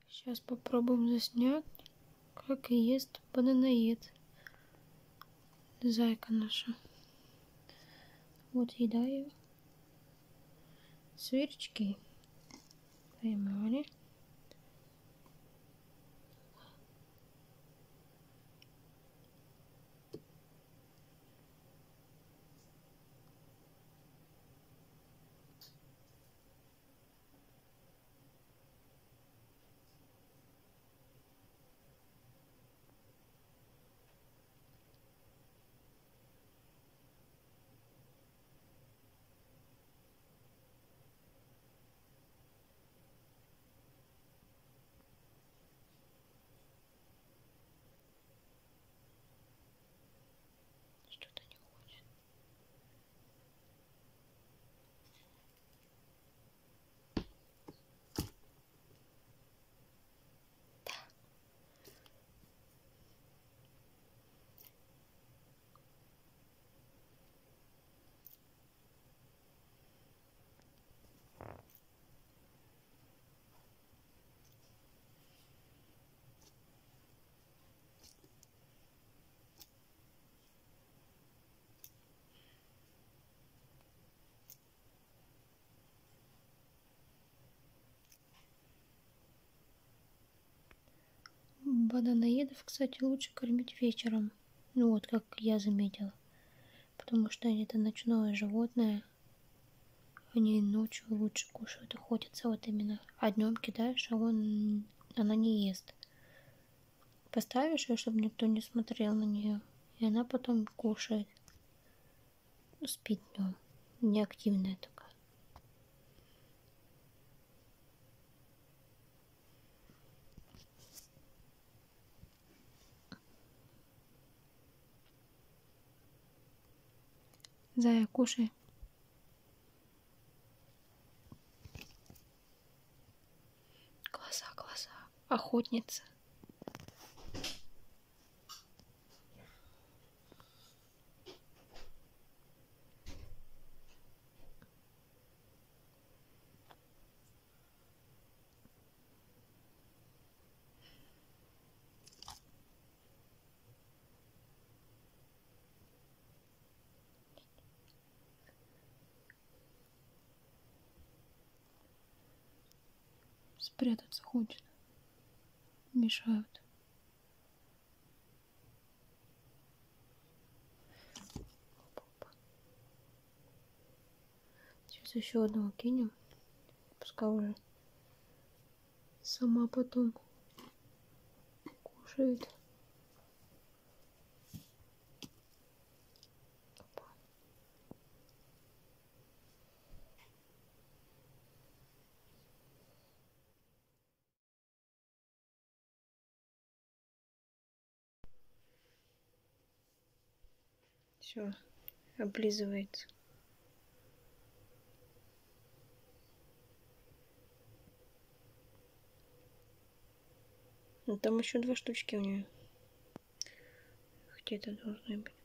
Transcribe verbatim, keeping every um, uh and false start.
Сейчас попробуем заснять, как ест бананоед. Зайка наша. Вот еда ее. Сверчки. Поймали. Что-то не хочет. Да. Бананоедов, кстати, лучше кормить вечером. Ну вот, как я заметила. Потому что это ночное животное. Они ночью лучше кушают, охотятся вот именно. А днем кидаешь, а он, она не ест. Поставишь ее, чтобы никто не смотрел на нее. И она потом кушает. Ну, спит днем. Неактивная такая. Зая, кушай. Глаза, глаза. Охотница. Спрятаться хочет. Мешают. Сейчас еще одного кинем. Пускай уже сама потом кушает. Опа. Все, облизывается. Ну, там еще два штучки у нее. Где-то должны быть.